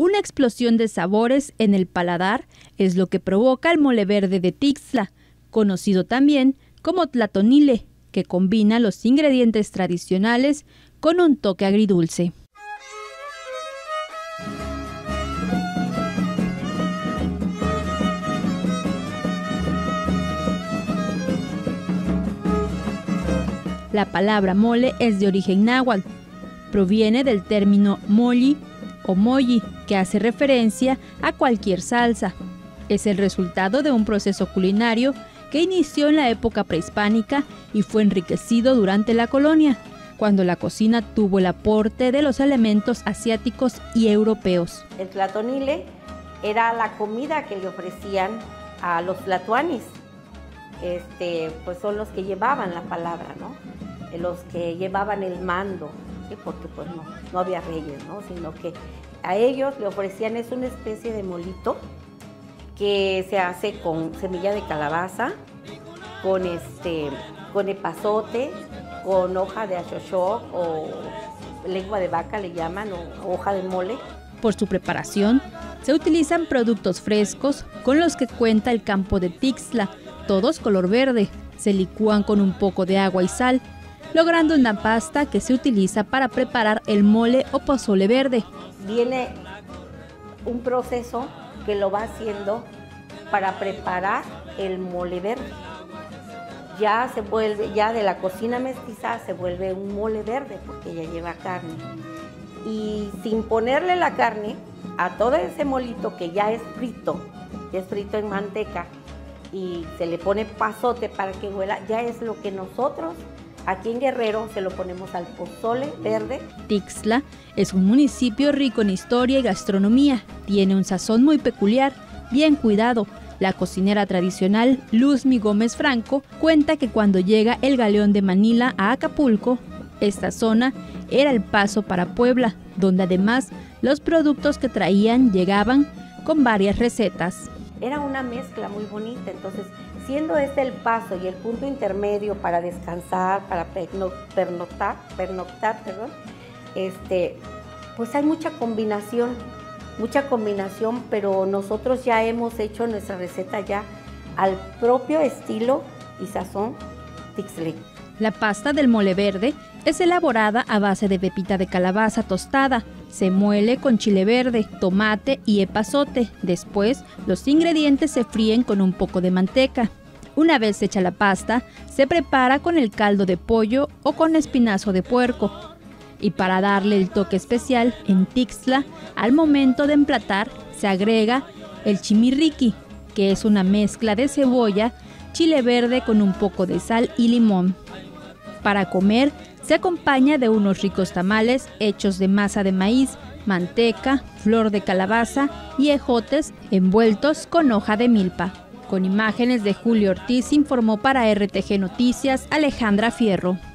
Una explosión de sabores en el paladar es lo que provoca el mole verde de Tixla, conocido también como tlatonile, que combina los ingredientes tradicionales con un toque agridulce. La palabra mole es de origen náhuatl. Proviene del término molli o molli, que hace referencia a cualquier salsa. Es el resultado de un proceso culinario que inició en la época prehispánica y fue enriquecido durante la colonia, cuando la cocina tuvo el aporte de los elementos asiáticos y europeos. El tlatonile era la comida que le ofrecían a los tlatoanis. Pues son los que llevaban la palabra, ¿no? Los que llevaban el mando, ¿sí? Porque pues no había reyes, ¿no? Sino que a ellos le ofrecían, es una especie de molito que se hace con semilla de calabaza, con epazote, con hoja de axoxoc o lengua de vaca le llaman, o hoja de mole. Por su preparación, se utilizan productos frescos con los que cuenta el campo de Tixla, todos color verde. Se licúan con un poco de agua y sal, logrando una pasta que se utiliza para preparar el mole o pozole verde. Viene un proceso que lo va haciendo para preparar el mole verde. Ya de la cocina mestiza se vuelve un mole verde porque ya lleva carne. Y sin ponerle la carne a todo ese molito que ya es frito en manteca, y se le pone pasote para que huela, ya es lo que nosotros aquí en Guerrero se lo ponemos al pozole verde. Tixla es un municipio rico en historia y gastronomía. Tiene un sazón muy peculiar, bien cuidado. La cocinera tradicional Luzmi Gómez Franco cuenta que cuando llega el galeón de Manila a Acapulco, esta zona era el paso para Puebla, donde además los productos que traían llegaban con varias recetas. Era una mezcla muy bonita, entonces siendo este el paso y el punto intermedio para descansar, para pernoctar, pues hay mucha combinación, pero nosotros ya hemos hecho nuestra receta ya al propio estilo y sazón tixleño. La pasta del mole verde es elaborada a base de pepita de calabaza tostada. Se muele con chile verde, tomate y epazote. Después, los ingredientes se fríen con un poco de manteca. Una vez hecha la pasta, se prepara con el caldo de pollo o con espinazo de puerco. Y para darle el toque especial, en Tixla, al momento de emplatar, se agrega el chimirriqui, que es una mezcla de cebolla, chile verde con un poco de sal y limón. Para comer, se acompaña de unos ricos tamales hechos de masa de maíz, manteca, flor de calabaza y ejotes envueltos con hoja de milpa. Con imágenes de Julio Ortiz informó para RTG Noticias Alejandra Fierro.